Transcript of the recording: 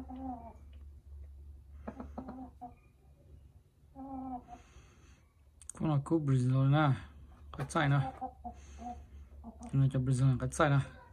cũng là cúp Brazil na cắt sai na, nhưng cho Brazil cắt sai na.